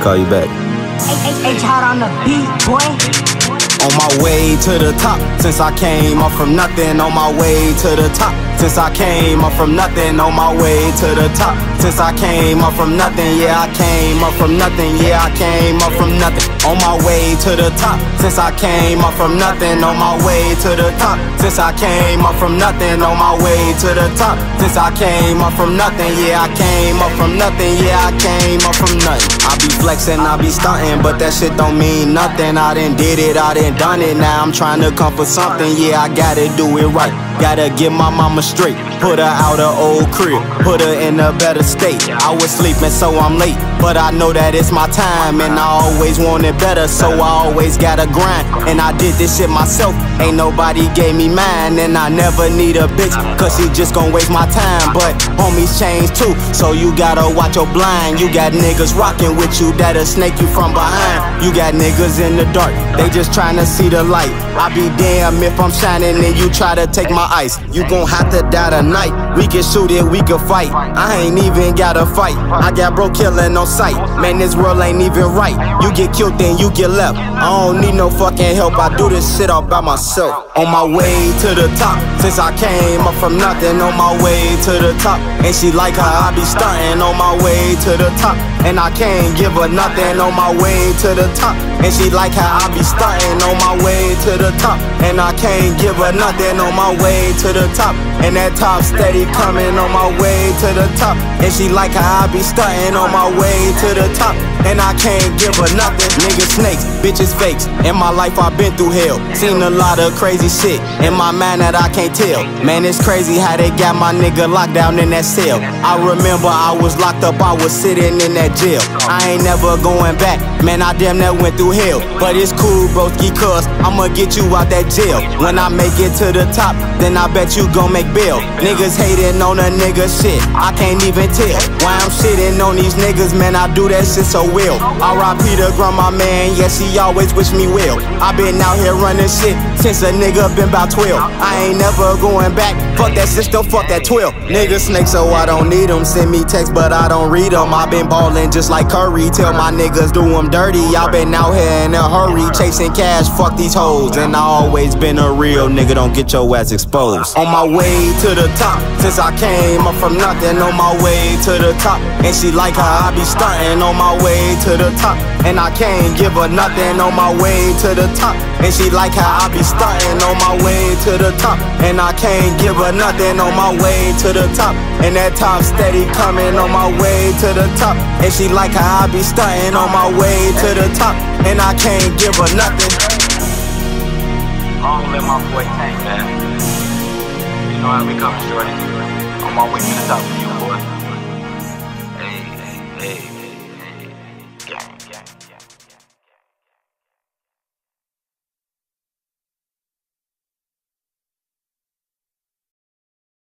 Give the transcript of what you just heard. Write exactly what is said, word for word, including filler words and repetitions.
call you back. H hot on the beat, boy. On my way to the top, since I came up from nothing. On my way to the top, since I came up from nothing. On my way to the top, since I came up from nothing. Yeah, I came up from nothing. Yeah, I came up from nothing. On my way to the top, since I came up from nothing. On my way to the top, since I came up from nothing. On my way to the top, since I came up from nothing. Yeah, I came up from nothing. Yeah, I came up from nothing. I be flexing, I be stunting, but that shit don't mean nothing. I done did it, I done done it. Now I'm trying to come for something. Yeah, I gotta do it right. Gotta get my mama straight. Put her out her old crib, put her in a better state. I was sleeping, so I'm late, but I know that it's my time, and I always want it better, so I always gotta grind. And I did this shit myself, ain't nobody gave me mine. And I never need a bitch, cause she just gon' waste my time. But homies change too, so you gotta watch your blind. You got niggas rocking with you that'll snake you from behind. You got niggas in the dark, they just tryna see the light. I be damn if I'm shining and you try to take my ice. You gon' have to die tonight. We can shoot it, we can fight. I ain't even gotta fight. I got bro killing on sight. Man, this world ain't even right. You get killed, then you get left. I don't need no fucking help. I do this shit all by myself. On my way to the top, since I came up from nothing. On my way to the top, and she like how I be stunting. On my way to the top, and I can't give her nothing. On my way to the top, and she like how I be stunting. On my way to the top, and I can't give her nothing. On my way to the top, and that top steady coming. On my way to the top, and she like how I be stunting. On my way to the top, and I can't give her nothing. Niggas snakes, bitches fakes. In my life I've been through hell, seen a lot of crazy shit in my mind that I can't tell. Man, it's crazy how they got my nigga locked down in that cell. I remember I was locked up, I was sitting in that jail. I ain't never going back, man, I damn near went through hell. But it's cool, broski, cuz I'ma get you out that jail. When I make it to the top, then I bet you gon' make bail. Niggas hating on a nigga shit, I can't even tell why I'm shitting on these niggas, man, I do that shit so well. R I P to grandma, man, yes, she always wish me well. I been out here running shit since a nigga been about twelve. I ain't never going back, fuck that system, fuck that twelve. Niggas snake, so I don't need them. Send me text, but I don't read them. I been ballin' just like Curry, tell my niggas do them dirty. I been out here in a hurry, chasing cash, fuck these hoes. And I always been a real nigga, don't get your ass exposed. On my way to the top, since I came up from nothing. On my way to the top, and she like how I be stunting. On my way to the top, and I can't give her nothing. On my way to the top, and she like how I be stunting. On my way to the top, and I can't give her nothing. On my way to the top, and that top steady coming. On my way to the top, and she like how I be stunting. On my way to the top, and I can't give her nothing. Long live my boy Tank, man. You know how we coming, shorty. On my way to the top for you, boy. Hey, hey, hey.